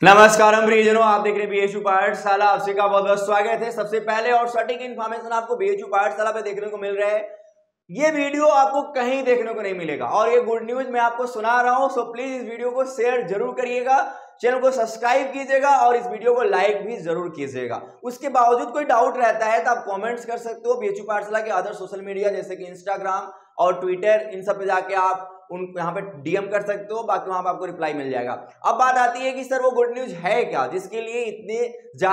नमस्कार प्रियजनों, आप देख रहे हैं बीएचयू पाठशाला। आपसे का बहुत बहुत स्वागत है। सबसे पहले और सटीक इन्फॉर्मेशन आपको बीएचयू पाठशाला पे देखने को मिल रहा है। ये वीडियो आपको कहीं देखने को नहीं मिलेगा और ये गुड न्यूज मैं आपको सुना रहा हूं। सो प्लीज इस वीडियो को शेयर जरूर करिएगा, चैनल को सब्सक्राइब कीजिएगा और इस वीडियो को लाइक भी जरूर कीजिएगा। उसके बावजूद कोई डाउट रहता है तो आप कमेंट्स कर सकते हो बीएचयू पाठशाला के अदर सोशल मीडिया जैसे कि इंस्टाग्राम और ट्विटर, इन सब पे जाके आप उन यहाँ पे डीएम कर सकते हो, बाकी वहां पे आपको रिप्लाई मिल जाएगा। अब बात आती है कि सर वो गुड न्यूज है क्या जिसके लिए इतने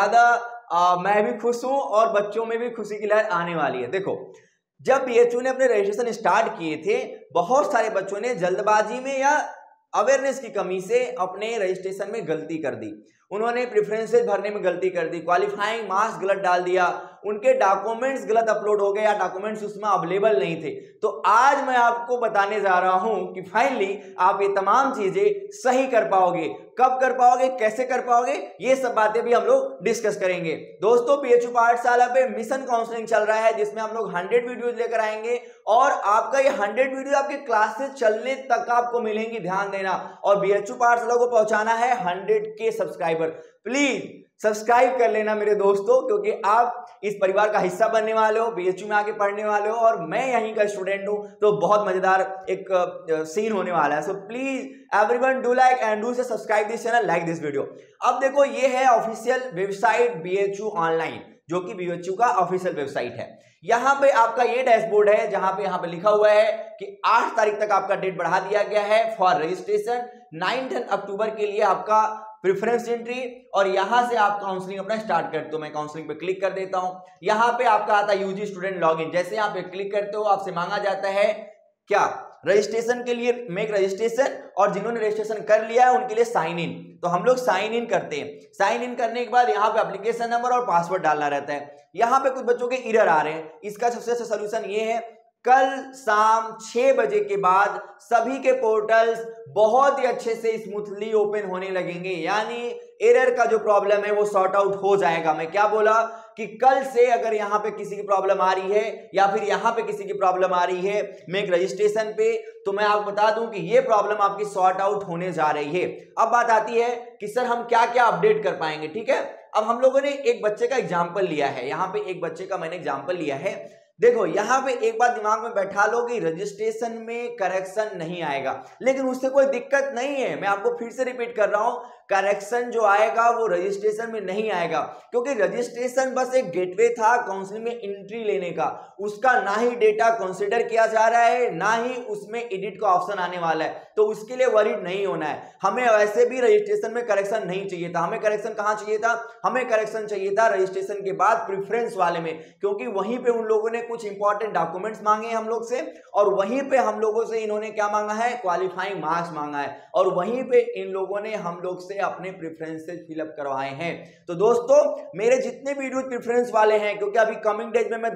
ज्यादा मैं भी खुश हूं और बच्चों में भी खुशी की लहर आने वाली है। देखो, जब बीएचयू ने अपने रजिस्ट्रेशन स्टार्ट किए थे, बहुत सारे बच्चों ने जल्दबाजी में या अवेयरनेस की कमी से अपने रजिस्ट्रेशन में गलती कर दी। उन्होंने प्रेफरेंसेस भरने में गलती कर दी, क्वालिफाइंग मार्क्स गलत डाल दिया, उनके डॉक्यूमेंट्स गलत अपलोड हो गए या डॉक्यूमेंट्स उसमें अवेलेबल नहीं थे। तो आज मैं आपको बताने जा रहा हूं कि फाइनली आप ये तमाम चीजें सही कर पाओगे। कब कर पाओगे, कैसे कर पाओगे, ये सब बातें भी हम लोग डिस्कस करेंगे। दोस्तों, बीएचयू पाठशाला पे मिशन काउंसलिंग चल रहा है जिसमें हम लोग 100 वीडियोज लेकर आएंगे और आपका ये 100 वीडियो आपके क्लासेस चलने तक आपको मिलेंगी। ध्यान देना, और बीएचयू पाठशाला को पहुंचाना है 100K सब्सक्राइबर। प्लीज सब्सक्राइब कर लेना मेरे दोस्तों, क्योंकि आप इस परिवार का हिस्सा बनने वाले हो, बीएचयू में आके पढ़ने वाले हो और मैं यहीं का स्टूडेंट हूं, तो बहुत मजेदार एक सीन होने वाला है। So please everyone do like and do से subscribe this channel, like this video. अब देखो, ये है ऑफिशियल वेबसाइट बीएचयू ऑनलाइन, जो कि बीएचयू का ऑफिशियल वेबसाइट है। यहां पे आपका ये डैशबोर्ड है जहां पे यहां पे लिखा हुआ है कि 8 तारीख तक आपका डेट बढ़ा दिया गया है फॉर रजिस्ट्रेशन। 9 अक्टूबर के लिए आपका प्रेफरेंस एंट्री, और यहां से आप काउंसलिंग अपना स्टार्ट करते हो। मैं काउंसलिंग पे क्लिक कर देता हूं। यहां पे आपका आता है यूजी स्टूडेंट लॉगिन। जैसे यहां पे क्लिक करते हो, आपसे मांगा जाता है क्या, रजिस्ट्रेशन के लिए मेक रजिस्ट्रेशन, और जिन्होंने रजिस्ट्रेशन कर लिया है उनके लिए साइन इन। तो हम लोग साइन इन करते हैं। साइन इन करने के बाद यहाँ पे एप्लीकेशन नंबर और पासवर्ड डालना रहता है। यहाँ पे कुछ बच्चों के एरर आ रहे हैं। इसका सबसे अच्छा सोल्यूशन ये है, कल शाम 6 बजे के बाद सभी के पोर्टल्स बहुत ही अच्छे से स्मूथली ओपन होने लगेंगे, यानी एरर का जो प्रॉब्लम है वो सॉर्ट आउट हो जाएगा। मैं क्या बोला कि कल से अगर यहाँ पे किसी की प्रॉब्लम आ रही है या फिर यहाँ पे किसी की प्रॉब्लम आ रही है मेक रजिस्ट्रेशन पे, तो मैं आपको बता दूं कि ये प्रॉब्लम आपकी सॉर्ट आउट होने जा रही है। अब बात आती है कि सर हम क्या क्या अपडेट कर पाएंगे। ठीक है, अब हम लोगों ने एक बच्चे का एग्जाम्पल लिया है। यहाँ पे एक बच्चे का मैंने एग्जाम्पल लिया है। देखो, यहां पे एक बात दिमाग में बैठा लो कि रजिस्ट्रेशन में करेक्शन नहीं आएगा, लेकिन उससे कोई दिक्कत नहीं है। मैं आपको फिर से रिपीट कर रहा हूं, करेक्शन जो आएगा वो रजिस्ट्रेशन में नहीं आएगा, क्योंकि रजिस्ट्रेशन बस एक गेटवे था काउंसलिंग में एंट्री लेने का। उसका ना ही डेटा कंसीडर किया जा रहा है, ना ही उसमें एडिट का ऑप्शन आने वाला है, तो उसके लिए वरीड नहीं होना है। हमें वैसे भी रजिस्ट्रेशन में करेक्शन नहीं चाहिए था। हमें करेक्शन कहां चाहिए था? हमें करेक्शन चाहिए था रजिस्ट्रेशन के बाद प्रेफरेंस वाले में, क्योंकि वहीं पे उन लोगों ने कुछ इंपॉर्टेंट डॉक्यूमेंट्स मांगे हम लोग से, और वहीं पे हम लोगों से इन्होंने क्या मांगा है, क्वालिफाइंग मार्क्स मांगा है, और वहीं पे इन लोगों ने हम लोग से अपने प्रेफरेंसेस फिलअप करवाए हैं। तो दोस्तों, मेरे जितने वीडियो प्रेफरेंस वाले हैं, क्योंकि अभी कमिंग डेज में मैं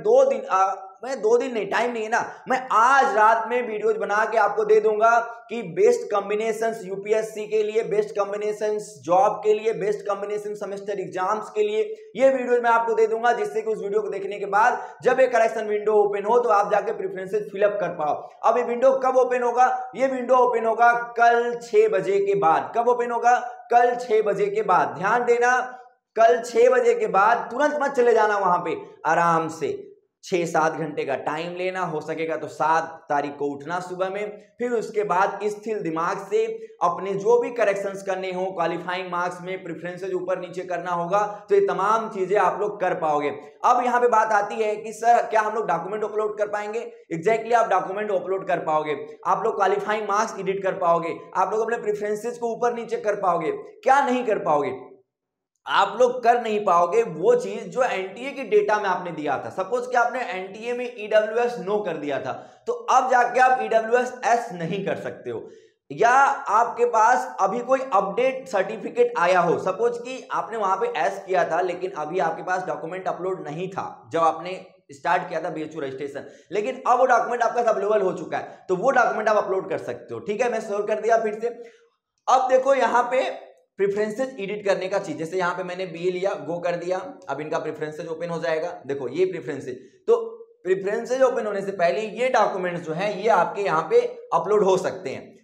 2 दिन नहीं, टाइम नहीं है ना, मैं आज रात में वीडियोज बना के आपको दे दूंगा कि बेस्ट कॉम्बिनेशंस यूपीएससी के लिए, बेस्ट कॉम्बिनेशंस जॉब के लिए, बेस्ट कॉम्बिनेशन सेमेस्टर एग्जाम्स के लिए, ये वीडियोज मैं आपको दे दूंगा, जिससे कि उस वीडियो को देखने के बाद जब एक करेक्शन विंडो ओपन हो तो आप जाके प्रेफरेंसेस फिलअप कर पाओ। अब ये विंडो कब ओपन होगा? ये विंडो ओपन होगा कल 6 बजे के बाद। कब ओपन होगा? कल 6 बजे के बाद। ध्यान देना, कल 6 बजे के बाद तुरंत मत चले जाना वहां पे, आराम से 6-7 घंटे का टाइम लेना, हो सकेगा तो 7 तारीख को उठना सुबह में, फिर उसके बाद स्थिर दिमाग से अपने जो भी करेक्शंस करने हो, क्वालिफाइंग मार्क्स में प्रेफरेंसेस ऊपर नीचे करना होगा, तो ये तमाम चीजें आप लोग कर पाओगे। अब यहाँ पे बात आती है कि सर क्या हम लोग डॉक्यूमेंट अपलोड कर पाएंगे? एग्जैक्टली आप डॉक्यूमेंट अपलोड कर पाओगे, आप लोग क्वालिफाइंग मार्क्स एडिट कर पाओगे, आप लोग अपने प्रेफरेंसेस को ऊपर नीचे कर पाओगे। क्या नहीं कर पाओगे? आप लोग कर नहीं पाओगे वो चीज जो एनटीए की डेटा में आपने दिया था। सपोज कि आपने एनटीए में ईडब्ल्यूएस नो कर दिया था, तो अब जाके आप ईडब्ल्यूएस एस नहीं कर सकते हो, या आपके पास अभी कोई अपडेट सर्टिफिकेट आया हो। सपोज कि आपने वहां पे एस किया था, लेकिन अभी आपके पास डॉक्यूमेंट अपलोड नहीं था जब आपने स्टार्ट किया था बीएचयू रजिस्ट्रेशन, लेकिन अब वो डॉक्यूमेंट आपका अवेलेबल हो चुका है, तो वो डॉक्यूमेंट आप अपलोड कर सकते हो। ठीक है, मैं शोर कर दिया फिर से। अब देखो, यहाँ पे प्रेफरेंसेस एडिट करने का चीज, जैसे यहाँ पे मैंने बीए लिया, गो कर दिया, अब इनका प्रेफरेंसेस ओपन हो जाएगा। देखो ये प्रेफरेंसेस, तो प्रेफरेंसेस ओपन होने से पहले ये डॉक्यूमेंट्स जो हैं ये आपके यहाँ पे अपलोड हो सकते हैं।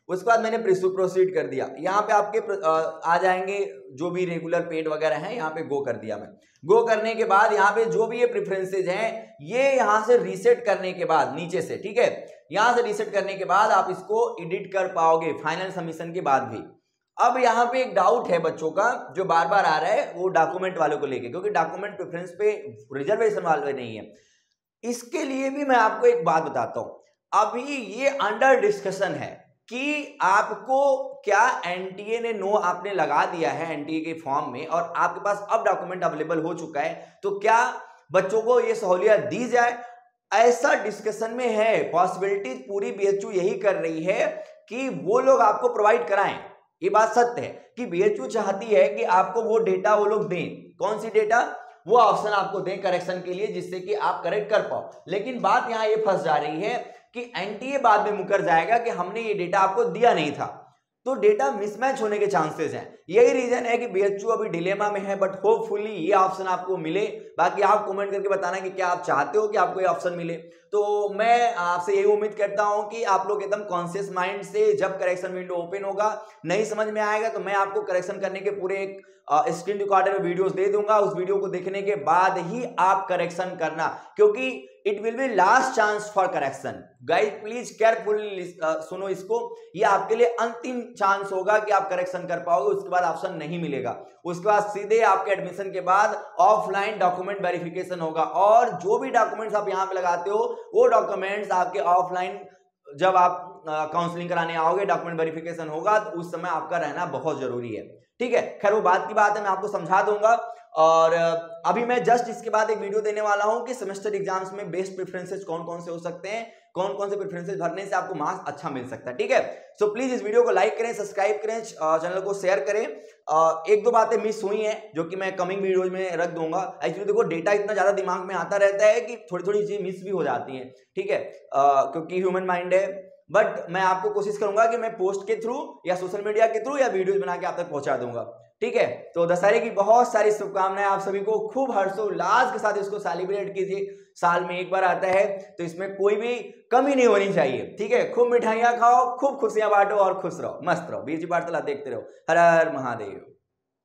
उसके बाद मैंने प्रोसीड कर दिया। यहाँ पे आपके आ जाएंगे जो भी रेगुलर पेड वगैरह हैं, यहाँ पे गो कर दिया मैं। गो करने के बाद यहाँ पे जो भी ये प्रेफरेंसेज हैं ये यहाँ से रीसेट करने के बाद नीचे से, ठीक है, यहाँ से रीसेट करने के बाद आप इसको एडिट कर पाओगे फाइनल सबमिशन के बाद भी। अब यहाँ पे एक डाउट है बच्चों का जो बार बार आ रहा है, वो डॉक्यूमेंट वालों को लेके, क्योंकि डॉक्यूमेंट प्रेफरेंस पे रिजर्वेशन वाले नहीं है। इसके लिए भी मैं आपको एक बात बताता हूं, अभी ये अंडर डिस्कशन है कि आपको क्या एनटीए ने नो आपने लगा दिया है एनटीए के फॉर्म में और आपके पास अब डॉक्यूमेंट अवेलेबल हो चुका है, तो क्या बच्चों को ये सहूलियत दी जाए, ऐसा डिस्कशन में है। पॉसिबिलिटी पूरी बीएचयू यही कर रही है कि वो लोग आपको प्रोवाइड कराएं। ये बात सत्य है कि बीएचयू चाहती है कि आपको वो डेटा वो लोग दें। कौन सी डेटा? वो ऑप्शन आपको दें करेक्शन के लिए, जिससे कि आप करेक्ट कर पाओ। लेकिन बात यहां ये फंस जा रही है कि एनटीए बाद में मुकर जाएगा कि हमने ये डेटा आपको दिया नहीं था, तो डेटा मिसमैच होने के चांसेस हैं। यही रीजन है कि बीएचयू अभी डिलेमा में है, बट होपफुली ये ऑप्शन आपको मिले। बाकी आप कमेंट करके बताना कि क्या आप चाहते हो कि आपको ये ऑप्शन मिले। तो मैं आपसे यही उम्मीद करता हूं कि आप लोग एकदम कॉन्शियस माइंड से, जब करेक्शन विंडो ओपन होगा, नहीं समझ में आएगा तो मैं आपको करेक्शन करने के पूरे एक स्क्रीन रिकॉर्डर में वीडियोस दे दूंगा। उस वीडियो को देखने के बाद ही आप करेक्शन करना, क्योंकि it will be last chance for correction. Guys please carefully सुनो इसको, ये आपके लिए अंतिम चांस होगा कि आप करेक्शन कर पाओगे। उसके बाद ऑप्शन नहीं मिलेगा। उसके बाद सीधे आपके एडमिशन के बाद ऑफलाइन डॉक्यूमेंट वेरिफिकेशन होगा, और जो भी डॉक्यूमेंट्स आप यहाँ पे लगाते हो वो डॉक्यूमेंट्स आपके ऑफलाइन, जब आप काउंसलिंग कराने आओगे, डॉक्यूमेंट वेरिफिकेशन होगा, तो उस समय आपका रहना बहुत जरूरी है। ठीक है, खैर वो बात की बात है, मैं आपको समझा दूंगा। और अभी मैं जस्ट इसके बाद एक वीडियो देने वाला हूं कि सेमेस्टर एग्जाम्स में बेस्ट प्रेफरेंसेस कौन कौन से हो सकते हैं, कौन कौन से प्रेफरेंसेस भरने से आपको मार्क्स अच्छा मिल सकता है। ठीक है, सो प्लीज इस वीडियो को लाइक करें, सब्सक्राइब करें, चैनल को शेयर करें। एक दो बातें मिस हुई हैं जो कि मैं कमिंग वीडियोज में रख दूंगा। एक्चुअली देखो, डेटा इतना ज्यादा दिमाग में आता रहता है कि थोड़ी थोड़ी चीजें मिस भी हो जाती हैं। ठीक है, क्योंकि ह्यूमन माइंड है, बट मैं आपको कोशिश करूंगा कि मैं पोस्ट के थ्रू या सोशल मीडिया के थ्रू या वीडियोज बना के आप तक पहुंचा दूंगा। ठीक है, तो दशहरे की बहुत सारी शुभकामनाएं आप सभी को। खूब हर्षोल्लास के साथ इसको सेलिब्रेट कीजिए। साल में एक बार आता है तो इसमें कोई भी कमी नहीं होनी चाहिए। ठीक है, खूब मिठाइयां खाओ, खूब खुशियां बांटो और खुश रहो, मस्त रहो। बीएचयू पाठशाला देखते रहो। हर हर महादेव।